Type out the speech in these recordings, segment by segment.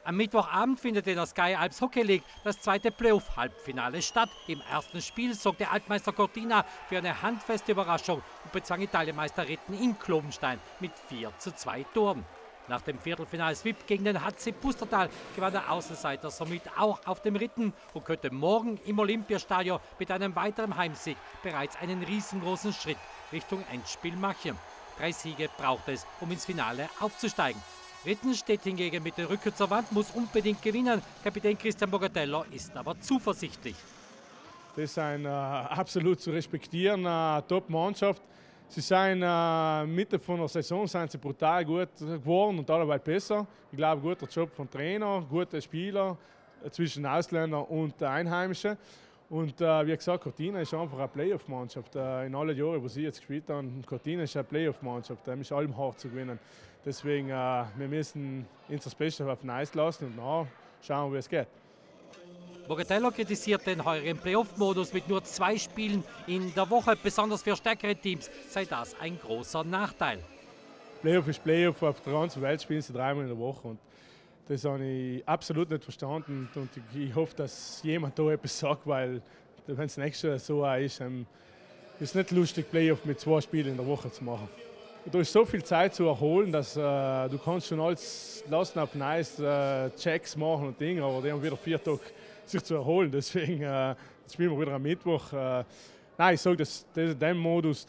Am Mittwochabend findet in der Sky Alps Hockey League das zweite Playoff-Halbfinale statt. Im ersten Spiel sorgte Altmeister Cortina für eine handfeste Überraschung und bezwang Italienmeister Ritten in Klobenstein mit 4:2 Toren. Nach dem Viertelfinal-Sweep gegen den HC Pustertal gewann der Außenseiter somit auch auf dem Ritten und könnte morgen im Olympiastadion mit einem weiteren Heimsieg bereits einen riesengroßen Schritt Richtung Endspiel machen. 3 Siege braucht es, um ins Finale aufzusteigen. Ritten steht hingegen mit der Rücke zur Wand, muss unbedingt gewinnen. Kapitän Christian Bogatello ist aber zuversichtlich. Das ist eine absolut zu respektierende Top-Mannschaft. Sie sind Mitte von der Saison sind sie brutal gut geworden und allebei besser. Ich glaube, guter Job von Trainer, gute Spieler zwischen Ausländern und Einheimischen. Und wie gesagt, Cortina ist einfach eine Playoff-Mannschaft. In allen Jahren, wo sie jetzt gespielt haben, Cortina ist eine Playoff-Mannschaft. Da ist allem hart zu gewinnen. Deswegen, wir müssen uns das Beste auf den Eis lassen und dann schauen, wie es geht. Bogatello kritisiert den heurigen Playoff-Modus mit nur 2 Spielen in der Woche. Besonders für stärkere Teams sei das ein großer Nachteil. Playoff ist Playoff. Auf der ganzen Welt spielen sie 3-mal in der Woche. Und das habe ich absolut nicht verstanden. Und ich hoffe, dass jemand da etwas sagt, weil wenn es nächstes Jahr so ist, ist es nicht lustig, Playoff mit 2 Spielen in der Woche zu machen. Da ist so viel Zeit zu erholen, dass du kannst schon alles lassen auf Eis, Checks machen und Dinge, aber die haben wieder 4 Tage sich zu erholen. Deswegen jetzt spielen wir wieder am Mittwoch. Nein, ich sage, den Modus,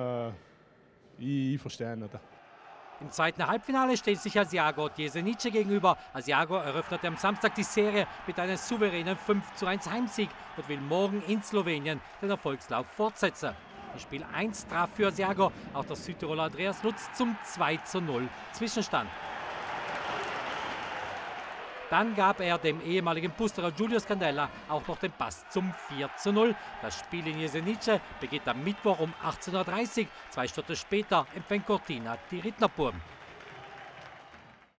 ich verstehe nicht. Im zweiten Halbfinale steht sich Asiago Jesenice gegenüber. Asiago eröffnete am Samstag die Serie mit einem souveränen 5:1 Heimsieg und will morgen in Slowenien den Erfolgslauf fortsetzen. In Spiel 1 traf für Asiago auch der Südtiroler Andreas Lutz zum 2:0 Zwischenstand. Dann gab er dem ehemaligen Pusterer Giulio Scandella auch noch den Pass zum 4:0. Das Spiel in Jesenice beginnt am Mittwoch um 18:30 Uhr. 2 Stunden später empfängt Cortina die Rittnerburm.